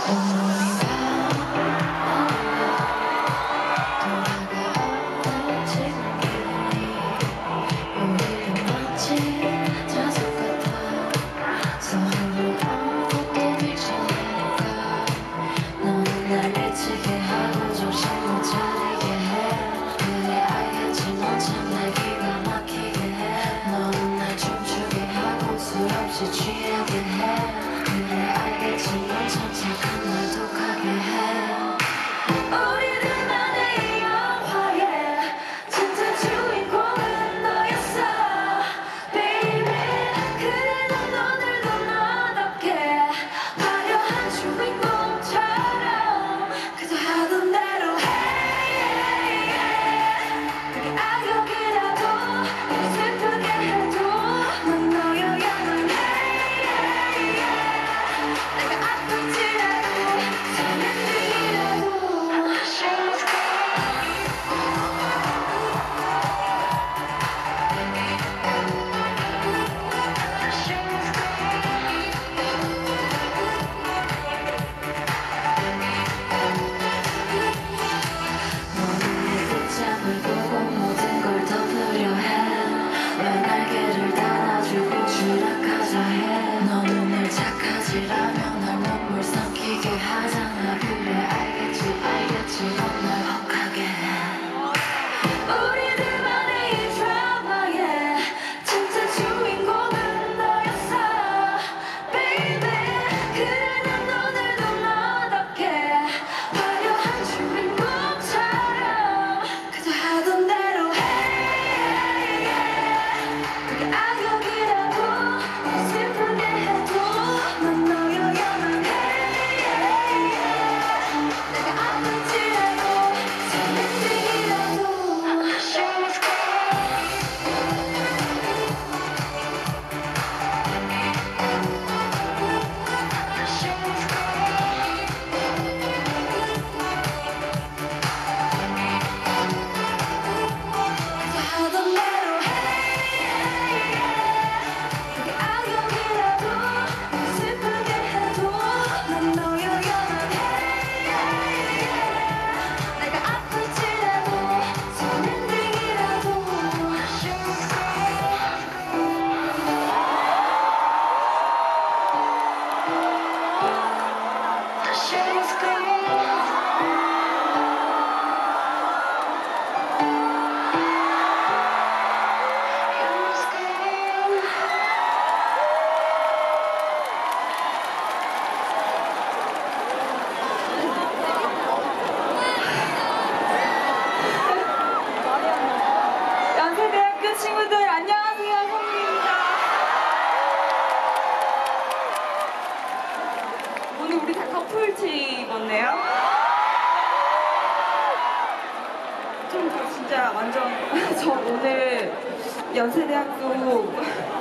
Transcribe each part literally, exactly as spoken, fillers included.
연세대학교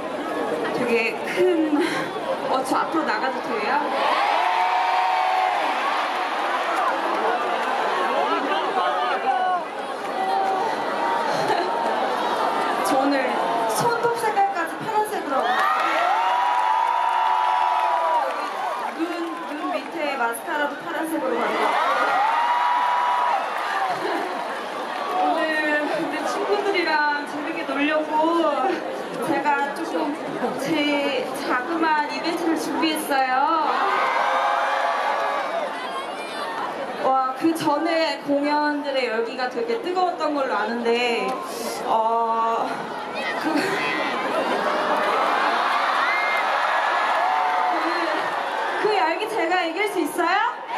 되게 큰... 어, 저 앞으로 나가도 돼요? 저 오늘 손톱 색깔까지 파란색으로 눈, 눈 밑에 마스카라도 파란색으로 가지고 친구들이랑 재밌게 놀려고 제가 조금 제 자그마한 이벤트를 준비했어요. 와, 그 전에 공연들의 열기가 되게 뜨거웠던 걸로 아는데 어... 그... 그, 그 열기 제가 이길 수 있어요?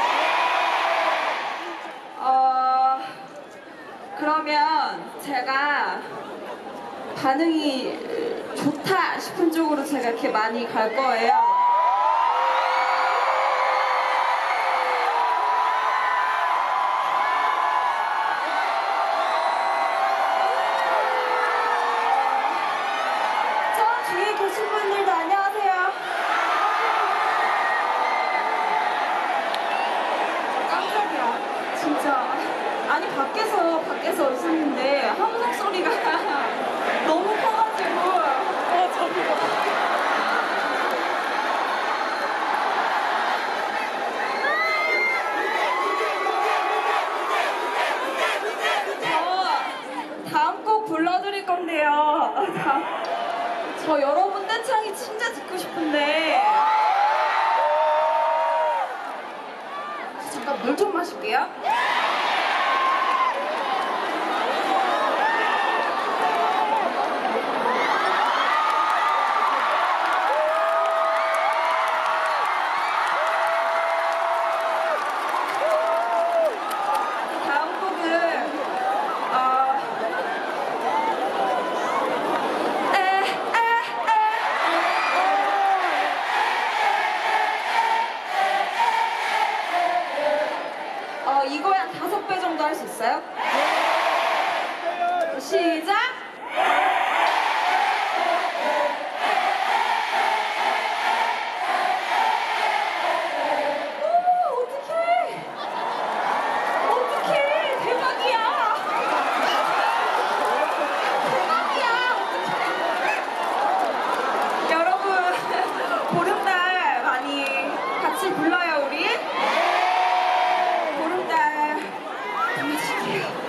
어... 그러면 제가 반응이 좋다 싶은 쪽으로 제가 이렇게 많이 갈 거예요. 저 뒤에 계신 분들도 안녕하세요. 깜짝이야, 진짜. 아니, 밖에서 밖에서 있었는데 함성 소리가 너무 커가지고 어, 저기가 잠깐 물 좀 마실게요. 다음 곡은 어, 에, 에, 에. 어, 이거에 한 다섯 배 정도 할 수 있어요? 시작! 오, 어떡해! 어떡해! 대박이야! 대박이야! 어떡해! 여러분, 보름달 많이 같이 불러요, 우리? 보름달 불러주실게요.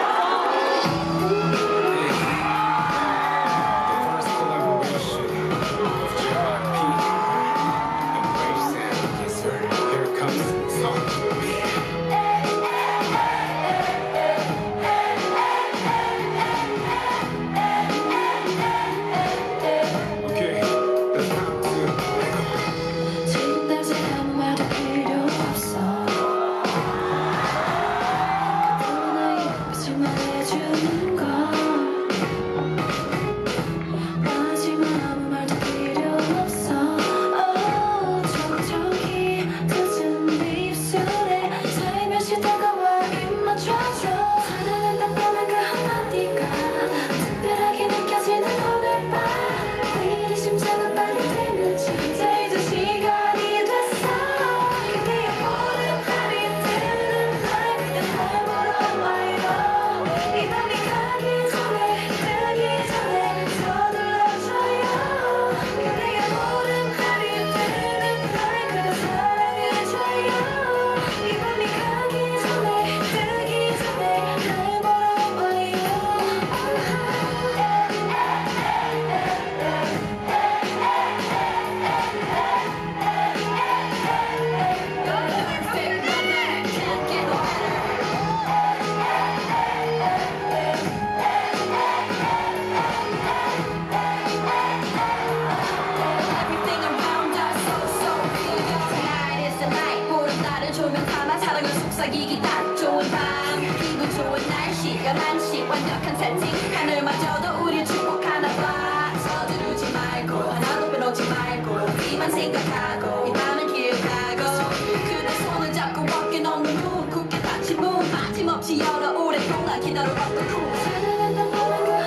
속삭이기 딱 좋은 밤 기분 좋은 날씨 열한 시 완벽한 세팅 하늘마저도 우릴 축복하나 봐 서두르지 말고 하나도 빼놓지 말고 우리만 생각하고 이 밤을 기억하고 그대 손을 잡고 walking on the moon 굳게 닫힌 문 빠짐없이 열어 오랫동안 기다려왔던 꿈 사랑한단 말은 그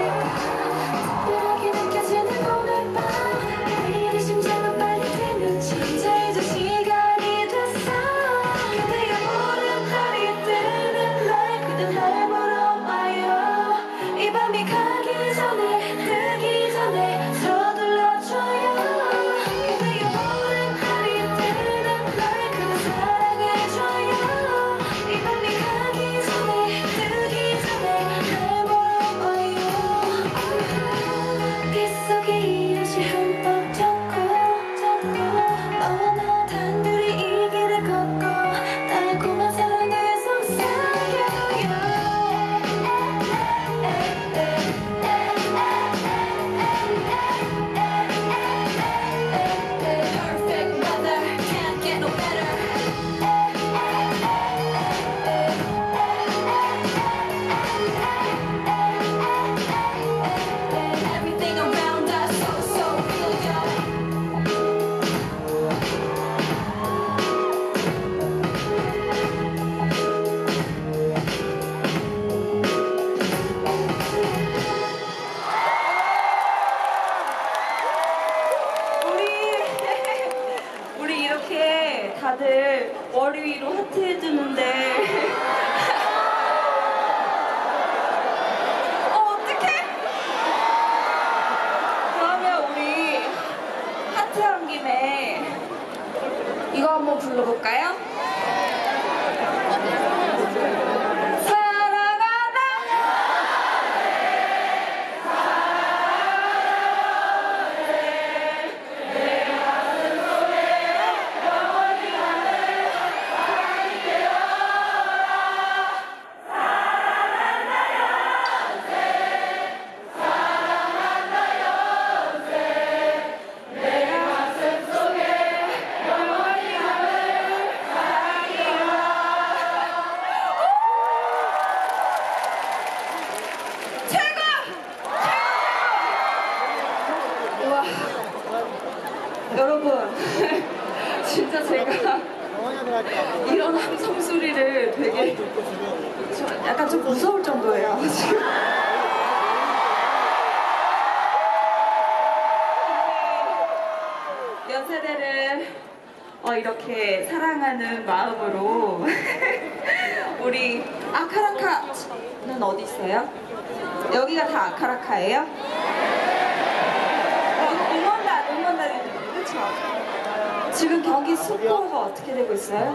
한마디가 특별하게 느껴지는 오늘 밤 왜 이리 심장은 빨리 뛰는지 자 이제 시간이 됐어 그대가 모른 날이 뜨는 날 그대 날 보러 와요 이 밤이 가기 전에 뜨기 전에 서둘러줘요 그대가 모른 날이 뜨는 날 그대 사랑해줘요 이 밤이 가기 전에 뜨기 전에 날 보러 와요 빗속에 이것이 흠뻑 젖고 젖고 너와 나 단둘이 이 길을 걷고 달콤한 사랑을 속삭여요 Perfect weather, can't get no better Everything around us so, so real, yo 우리 우리 이렇게 다들 머리 위로 하트 해주는데 어 어떡해? 그러면 우리 하트 한 김에 이거 한번 불러볼까요? 사랑하나 사랑하네 이런 함성 소리를 되게 저 약간 좀 무서울 정도예요 지금. 연세대를 어, 이렇게 사랑하는 마음으로 우리 아카라카는 어디 있어요? 여기가 다 아카라카예요? 어, 응원단, 응원단이 그렇죠? 지금 경기 스코어가 어떻게 되고 있어요?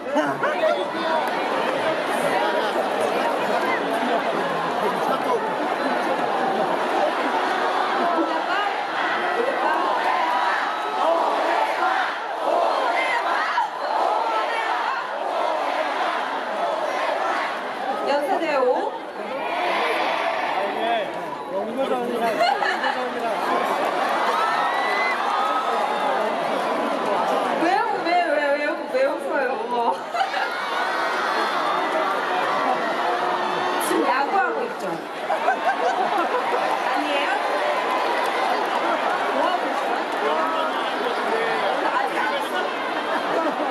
연세대 오? 왜요? 왜, 왜, 왜, 왜 웃어요? 지금 야구하고 있죠? 아니에요? 뭐 하고 있어요? 아직 안 했어?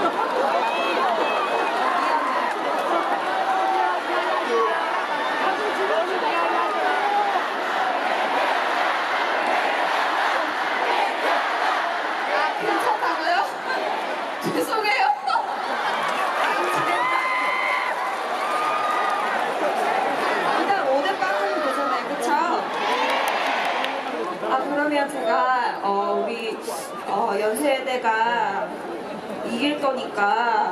괜찮다고요? 죄송해요. 일단 오 대 빵 하면 되잖아요, 그쵸? 아, 그러면 제가, 어, 우리, 어, 연세대가 이길 거니까,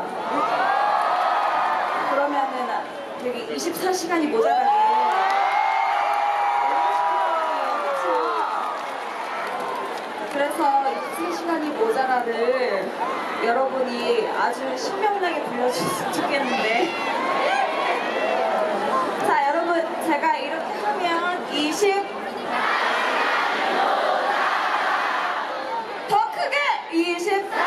그러면은 되게 이십사 시간이 모자라게. 그래서 이십사 시간이 모자라를 여러분이 아주 신명나게 불러주셨으면 좋겠는데. 자, 여러분, 제가 이렇게 하면 이십 더 크게 이십사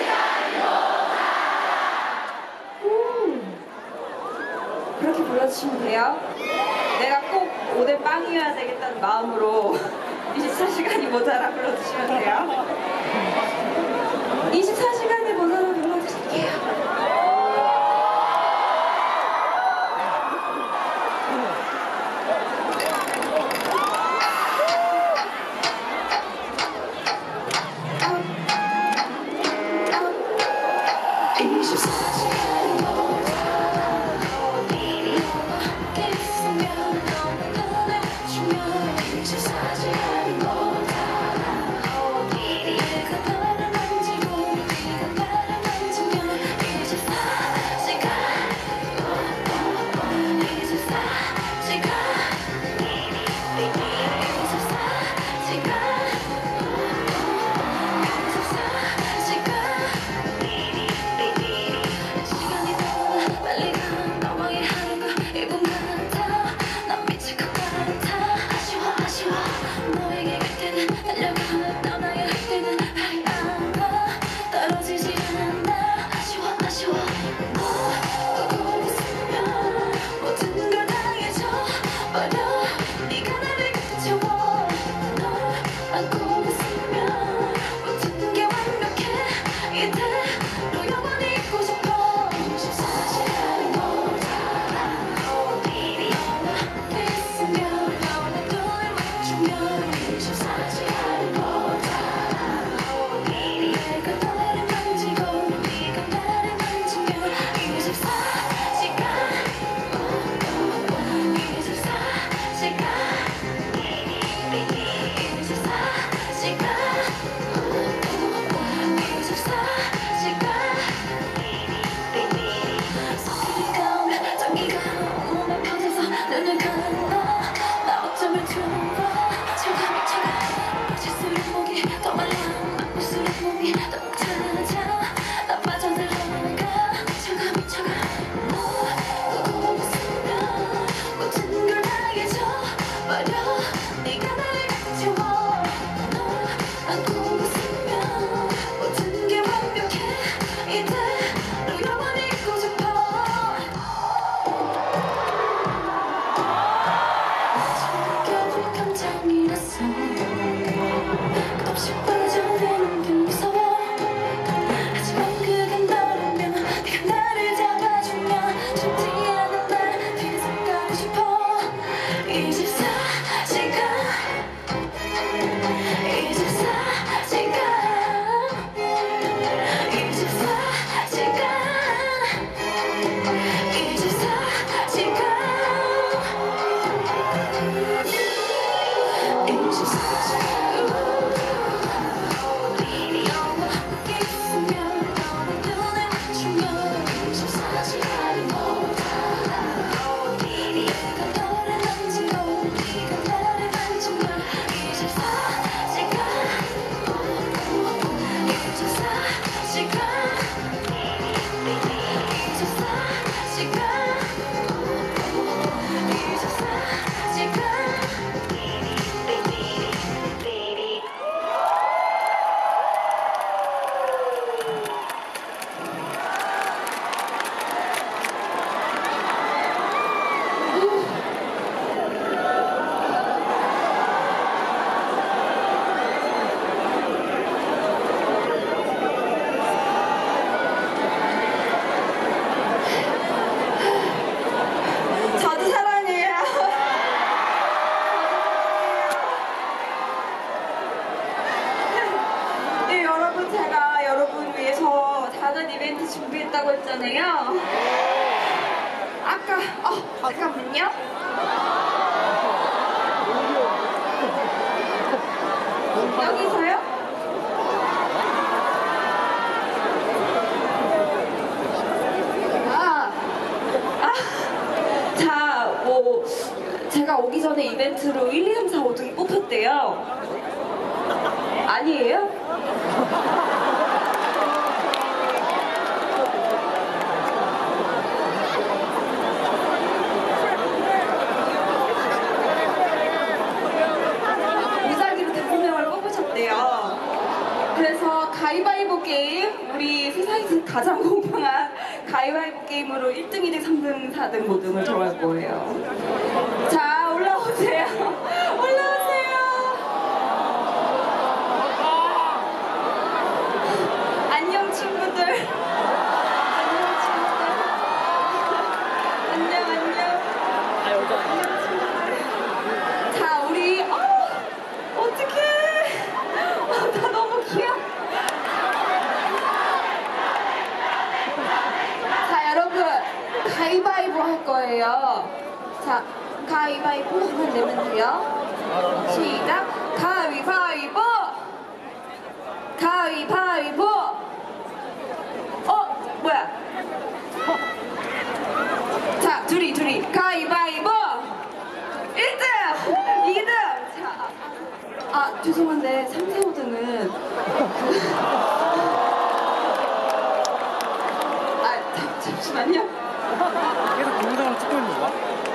음, 그렇게 불러주시면 돼요. 내가 꼭 오 대 빵이어야 되겠다는 마음으로 이십사 시간이 모자라 불러주시면 돼요. 이십사 시간이 모자라 불러주실게요. 이십사 시간이 모자라 어디로 함께 있으면 너무 편해지면 이십사 시간이 모자라 어디에 그 발을 만지고 네가 발을 만지면 이십사 시간 이십사 시간 이십사 시간 이십사 시간 시간이 더 거였잖아요. 아까 어 잠깐만요. 여기서요? 아, 아, 자, 뭐 제가 오기 전에 이벤트로 일, 이, 삼, 사, 오 등이 뽑혔대요. 아니에요? 무작위로 다섯 명을 뽑으셨대요. 그래서 가위바위보 게임, 우리 세상에서 가장 공평한 가위바위보 게임으로 일 등, 이 등, 삼 등, 사 등, 오 등을 정할 거예요. 자, 올라오세요. 올라오세요. 안녕 친구들. 안녕 친구들. 안녕 안녕. 안녕 친구들. 자 우리 어 어떡해. 어, 나 너무 귀여워. 자 여러분 가위바위보 할 거예요. 자 가위바위보 하면 내면 돼요. 시작. 가위바위보. 가위바위보. 어 뭐야? 자 둘이 둘이 가위바위보. 일 등, 이 등. 자, 아, 아 죄송한데 삼, 사, 오 등은 아 잠, 잠시만요. 계속 동영상을 찍고 있는 거야?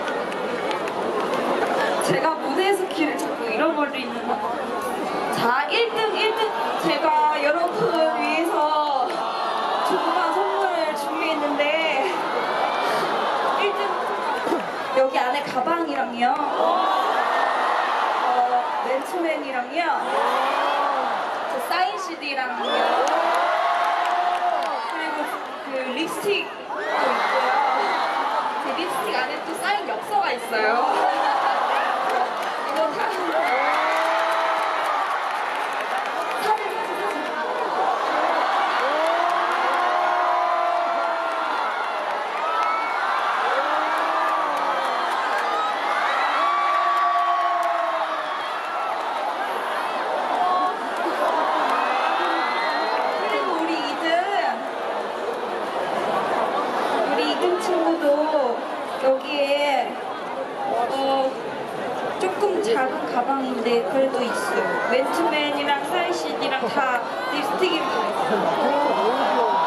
제가 무대에서 키를 자꾸 잃어버리는 거. 자, 일 등, 일 등. 제가 여러분을 위해서 조그만 선물을 준비했는데 일 등 여기 안에 가방이랑요. 어, 맨투맨이랑요. 저 사인 씨디랑요. 그리고 그 립스틱도 있고요. 제 립스틱 안에 또 사인 엽서가 있어요. 이거 다 사진 사진 사진. 그리고 우리 이 등 우리 이 등 친구도 여기에 어 조금 작은 가방인데 그래도 있어요. 맨투맨이랑 사인 씨디랑 다 립스틱이 다 있어요.